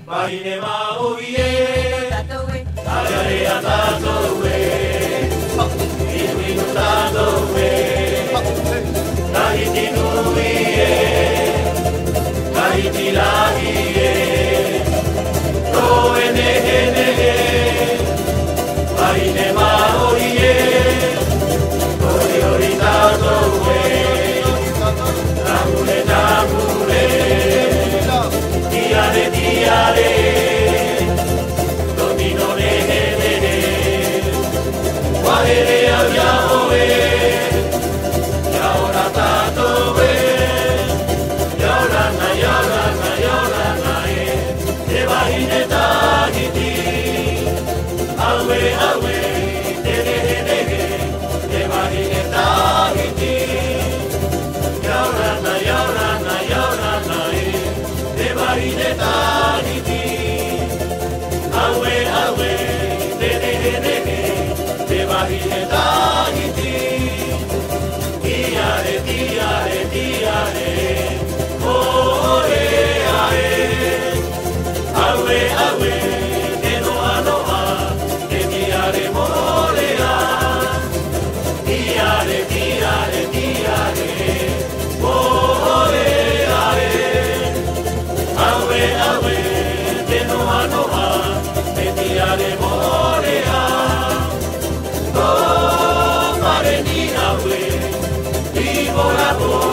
Mahine maoie, ayare atatoe, inuinu tatoe, tahiti nuie, tahiti lahie, roe nehe nehe, mahine maoie, ori ori tatoe, tamure tamure, tiare tiare, domino nehe nehe, wahere au yaoe, yaora tatoe, yaorana yaorana yaorana te wahine tahiti, aue aue, te nehe nehe, te wahine tahiti, yaorana yaorana yaorana te wahine tahiti, aue aue, te nehe nehe, te wahine tahiti, tiare tiare tiare, oe ae, aue aue, te noa noa, te tiare morea, tiare tiare tiare, oe ae, aue aue, te noa noa, te tiare morea, oh pare ni aue, vivo la voz.